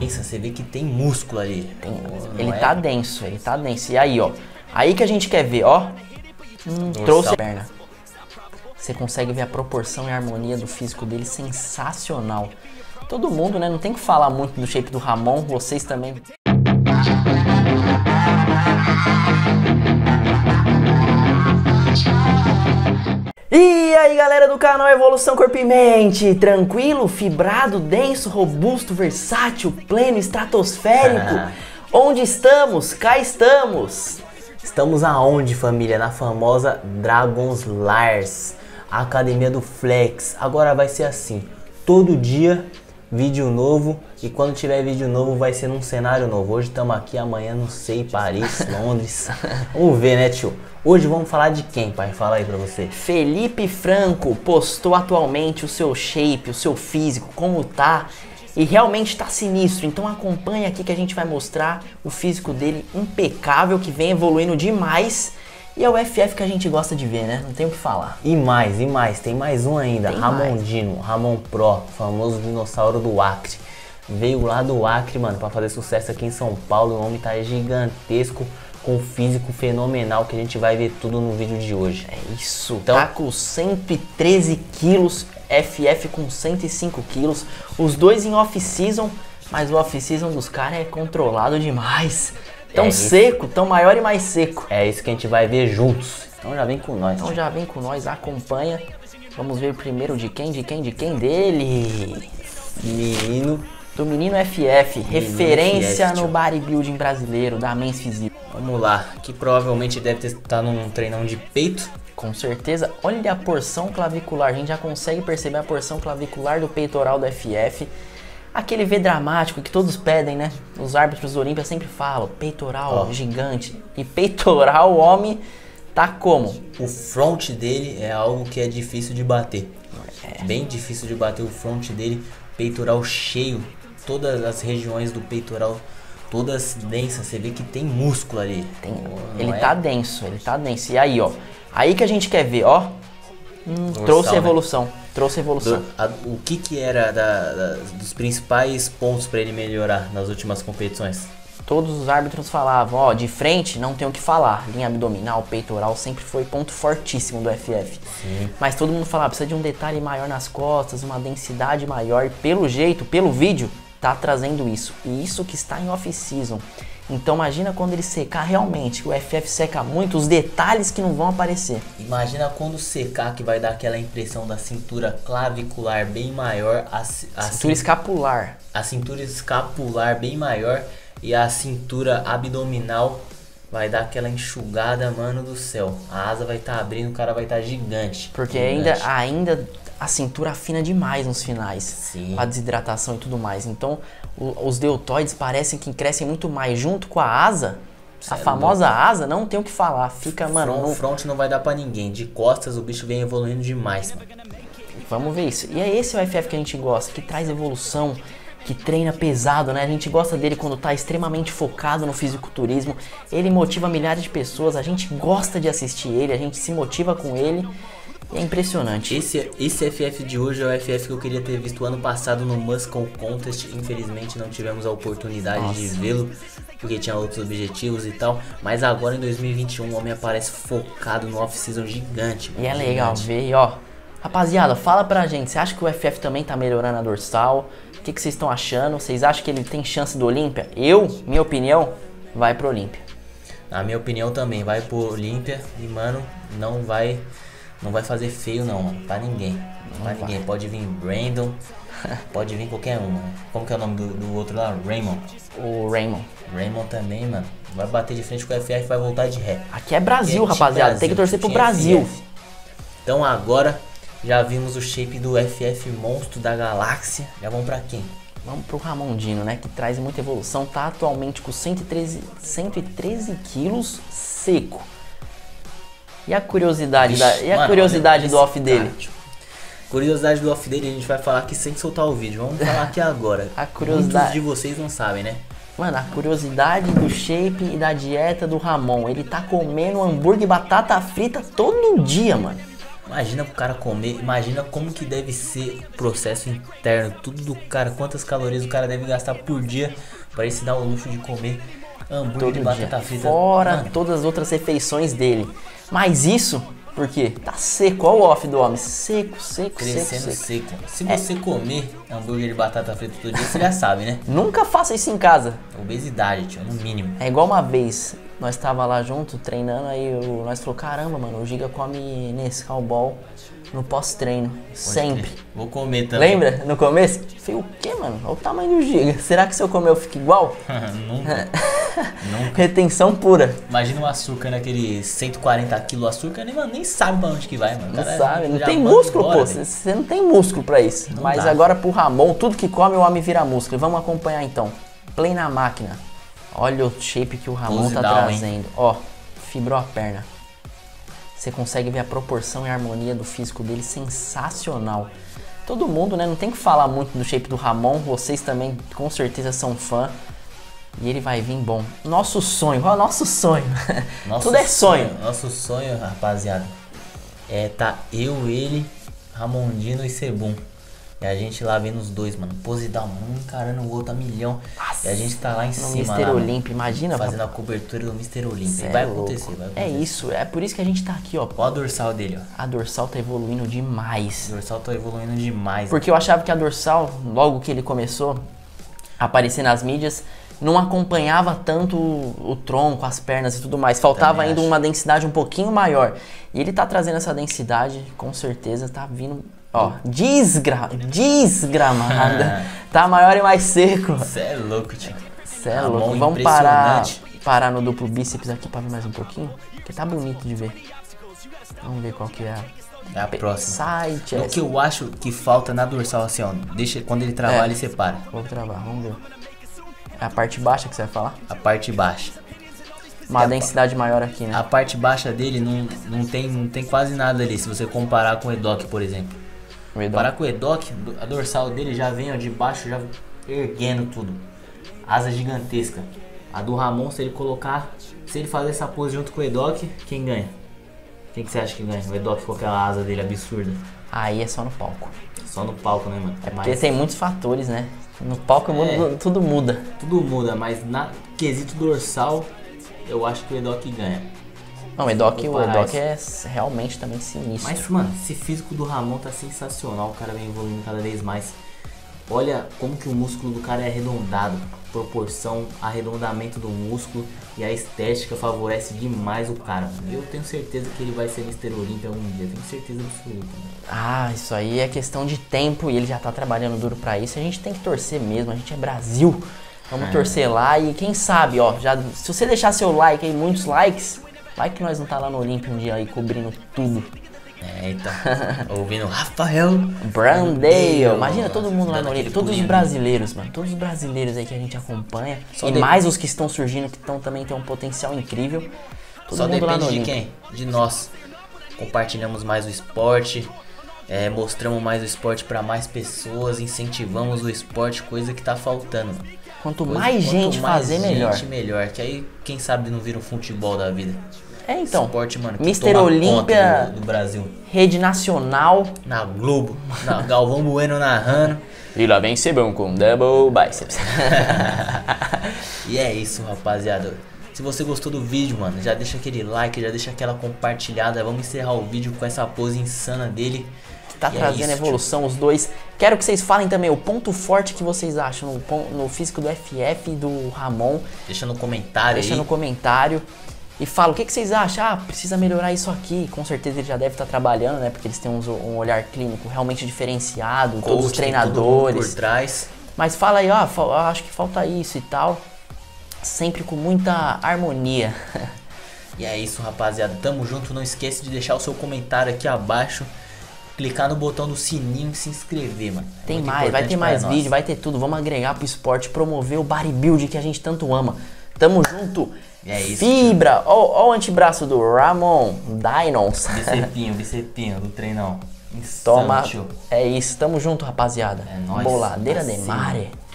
Você vê que tem músculo ali. Ele tá denso, ele tá denso. E aí, ó. Aí que a gente quer ver, ó. Trouxe a perna. Você consegue ver a proporção e a harmonia do físico dele, sensacional. Todo mundo, né? Não tem que falar muito do shape do Ramon, vocês também. E aí, galera do canal Evolução Corpo e Mente, tranquilo, fibrado, denso, robusto, versátil, pleno, estratosférico? Onde estamos? Cá estamos! Estamos aonde, família? Na famosa Dragon's Lars, a academia do Flex. Agora vai ser assim, todo dia vídeo novo, e quando tiver vídeo novo vai ser num cenário novo. Hoje estamos aqui, amanhã não sei, Paris, Londres. Vamos ver, né, tio? Hoje vamos falar de quem, pai? Fala aí pra você. Felipe Franco postou atualmente o seu shape, o seu físico, como tá, e realmente tá sinistro. Então acompanha aqui que a gente vai mostrar o físico dele impecável, que vem evoluindo demais. E é o FF que a gente gosta de ver, né? Não tem o que falar. E mais, tem mais um ainda. Tem Ramondino, Ramon Pro, famoso dinossauro do Acre. Veio lá do Acre, mano, pra fazer sucesso aqui em São Paulo. O homem tá gigantesco, com um físico fenomenal, que a gente vai ver tudo no vídeo de hoje. É isso, então, tá com 113 quilos, FF com 105 quilos. Os dois em off-season, mas o off-season dos caras é controlado demais. Tão seco, tão maior e mais seco. É isso que a gente vai ver juntos. Então já vem com nós. Então já vem com nós, acompanha. Vamos ver primeiro de quem? Dele. Menino. Do menino FF, referência no bodybuilding brasileiro, da Men's Physique. Vamos lá, que provavelmente deve estar num treinão de peito. Com certeza. Olha a porção clavicular, a gente já consegue perceber a porção clavicular do peitoral do FF. Aquele V dramático que todos pedem, né? Os árbitros do Olímpia sempre falam, peitoral gigante. E peitoral, o homem tá como? O front dele é algo que é difícil de bater. Bem difícil de bater o front dele. Peitoral cheio. Todas as regiões do peitoral, todas densas. Você vê que tem músculo ali. Ele tá denso, ele tá denso. E aí, ó. Aí que a gente quer ver, ó. Trouxe evolução. Né? Trouxe evolução. O que era dos principais pontos para ele melhorar nas últimas competições? Todos os árbitros falavam, ó, de frente não tem o que falar. Linha abdominal, peitoral sempre foi ponto fortíssimo do FF. Sim. Mas todo mundo falava, precisa de um detalhe maior nas costas, uma densidade maior. E pelo jeito, pelo vídeo, tá trazendo isso. E isso que está em off-season. Então imagina quando ele secar realmente, que o FF seca muito, os detalhes que não vão aparecer. Imagina quando secar, que vai dar aquela impressão da cintura clavicular bem maior, a cintura escapular. A cintura escapular bem maior e a cintura abdominal vai dar aquela enxugada, mano do céu. A asa vai estar abrindo, o cara vai estar gigante. Porque gigante. ainda a cintura afina demais nos finais. Sim. Com a desidratação e tudo mais. Então os deltoides parecem que crescem muito mais junto com a asa. A famosa asa, não tem o que falar. Fica, mano. O front não vai dar pra ninguém. De costas o bicho vem evoluindo demais, mano. Vamos ver isso. E é esse o FF que a gente gosta, que traz evolução, que treina pesado, né? A gente gosta dele quando tá extremamente focado no fisiculturismo. Ele motiva milhares de pessoas, a gente gosta de assistir ele, a gente se motiva com ele. E é impressionante. Esse FF de hoje é o FF que eu queria ter visto ano passado no Muscle Contest. Infelizmente não tivemos a oportunidade de vê-lo, porque tinha outros objetivos e tal. Mas agora em 2021 o homem aparece focado no off-season gigante. E é legal ver, ó. Rapaziada, fala pra gente, você acha que o FF também tá melhorando a dorsal? O que vocês estão achando? Vocês acham que ele tem chance do Olímpia? Minha opinião, vai pro Olímpia. Na minha opinião também, vai pro Olímpia e, mano, não vai fazer feio não, mano, pra ninguém. Pra ninguém. Pode vir Brandon, pode vir qualquer um, mano. Como que é o nome do outro lá? Raymond. O Raymond. Raymond também, mano. Vai bater de frente com o FF e vai voltar de ré. Aqui é Brasil, rapaziada. Tem que torcer pro Brasil. FF. Então agora já vimos o shape do FF monstro da galáxia. Já vamos pra quem? Vamos pro Ramondino, né? Que traz muita evolução. Tá atualmente com 113 quilos seco. E a curiosidade, do off dele? Curiosidade do off dele, a gente vai falar aqui sem soltar o vídeo. Vamos falar aqui agora. A curiosidade. Muitos de vocês não sabem, né? Mano, a curiosidade do shape e da dieta do Ramon. Ele tá comendo hambúrguer e batata frita todo dia, mano. Imagina pro cara comer, imagina como que deve ser o processo interno, tudo do cara, quantas calorias o cara deve gastar por dia para ele se dar o luxo de comer hambúrguer Todo de dia. batata frita. Fora Mano, todas as outras refeições dele. Mas isso, porque tá seco, olha o off do homem, seco, crescendo seco. seco. Se você comer hambúrguer de batata frita todo dia, você já sabe, né? Nunca faça isso em casa. Obesidade, tio, no mínimo. É igual uma vez, nós tava lá junto, treinando, aí nós falou, caramba, mano, o Giga come Nescau Ball no pós-treino, sempre. Vou comer também. Lembra, no começo? Eu falei, o que, mano? Olha o tamanho do Giga. Será que se eu comer eu fico igual? Nunca. Nunca. Retenção pura. Imagina o açúcar naquele 140 kg açúcar, nem sabe pra onde que vai, mano. Não Cara, sabe, não já tem manda músculo, embora, pô. velho. Você não tem músculo pra isso. Não Mas dá. agora pro Ramon, tudo que come o homem vira músculo. Vamos acompanhar então. Play na máquina. Olha o shape que o Ramon Close tá down, trazendo. Ó, fibrou a perna. Você consegue ver a proporção e a harmonia do físico dele, sensacional. Todo mundo, né? Não tem que falar muito do shape do Ramon. Vocês também, com certeza, são fã. E ele vai vir bom. Nosso sonho, ó, nosso sonho. Tudo é sonho. Nosso sonho, rapaziada, é tá eu, ele, Ramondino e Sebum. E a gente lá vendo os dois, mano. Pose down, um encarando o outro a milhão. Nossa, e a gente tá lá em no cima, Mr. lá, mano, Olímpia, imagina. fazendo a cobertura do Mr. Olímpia. Cê Vai é louco. acontecer, vai É acontecer. isso, é por isso que a gente tá aqui, ó. Olha a dorsal dele, ó. A dorsal tá evoluindo demais. O dorsal tá evoluindo demais. Porque eu achava que a dorsal, logo que ele começou a aparecer nas mídias, não acompanhava tanto o tronco, as pernas e tudo mais. Faltava Também ainda acho. uma densidade um pouquinho maior. E ele tá trazendo essa densidade, com certeza, tá vindo, ó, desgramada. Tá maior e mais seco. Você é louco, tio. Cê é Ramon louco. Vamos parar, impressionante. parar no duplo bíceps aqui pra ver mais um pouquinho. Porque tá bonito de ver. Vamos ver qual que é É a próxima. site. O que eu acho que falta na dorsal, assim, ó. Deixa, quando ele trabalha, ele separa. Vou travar, vamos ver. É a parte baixa que você vai falar? A parte baixa. Uma densidade maior aqui, né? A parte baixa dele não tem quase nada ali, se você comparar com o Edoc, por exemplo. Comparar com o Edoc, a dorsal dele já vem, ó, de baixo, já erguendo tudo. Asa gigantesca. A do Ramon, se ele colocar, se ele fazer essa pose junto com o Edoc, quem ganha? Quem que você acha que ganha? O Edoc com aquela asa dele absurda. Aí é só no palco. Só no palco, né, mano? Porque tem muitos fatores, né? No palco tudo muda. Tudo muda, mas na quesito dorsal, eu acho que o Edoc ganha. Não, o Edoc Comparar é realmente também sinistro. Mas, mano, esse físico do Ramon tá sensacional, o cara vem evoluindo cada vez mais. Olha como que o músculo do cara é arredondado, proporção, arredondamento do músculo e a estética favorece demais o cara, mano. Eu tenho certeza que ele vai ser Mr. Olímpia algum dia, tenho certeza absoluta, mano. Ah, isso aí é questão de tempo e ele já tá trabalhando duro pra isso. A gente tem que torcer mesmo, a gente é Brasil. Vamos torcer lá e quem sabe, ó, se você deixar seu like aí, muitos likes, vai que nós não tá lá no Olímpia um dia aí cobrindo tudo. Eita, ouvindo Rafael Brandale, imagina todo mundo lá dando no aquele Olímpia, todos os pulinho. brasileiros, mano, todos os brasileiros aí que a gente acompanha Só e de- mais os que estão surgindo que também tem um potencial incrível. Todo Só mundo lá no depende de Olímpia. quem? De nós. Compartilhamos mais o esporte, mostramos mais o esporte pra mais pessoas, incentivamos o esporte, coisa que tá faltando, mano. Quanto mais gente fazer, melhor. melhor. Que aí, quem sabe não vira um futebol da vida. É, então, Esporte, mano, que Mr. toma Olímpia, conta do Brasil. rede nacional. Na Globo, na Galvão Bueno narrando. E lá vem Sebão com double biceps. E é isso, rapaziada. Se você gostou do vídeo, mano, já deixa aquele like, já deixa aquela compartilhada. Vamos encerrar o vídeo com essa pose insana dele. Tá E é trazendo isso, evolução os dois. Quero que vocês falem também o ponto forte que vocês acham no físico do FF e do Ramon. Deixa no comentário Deixa aí. no comentário. E fala o que vocês acham. Ah, precisa melhorar isso aqui. Com certeza ele já deve estar trabalhando, né? Porque eles têm um olhar clínico realmente diferenciado. Todos os Coach, tem todo mundo treinadores. por trás. Mas fala aí, ó, acho que falta isso e tal. Sempre com muita harmonia. E é isso, rapaziada. Tamo junto. Não esquece de deixar o seu comentário aqui abaixo. Clicar no botão do sininho e se inscrever, mano. É Tem muito mais, vai importante ter pra mais nós. vídeo, vai ter tudo. Vamos agregar pro esporte, promover o bodybuilding que a gente tanto ama. Tamo junto. É isso, Fibra. Ó o antebraço do Ramon Dynons. Bicepinho do treinão. Insano, Toma. tio. É isso, tamo junto, rapaziada. É nóis. Boladeira de Assim. mare.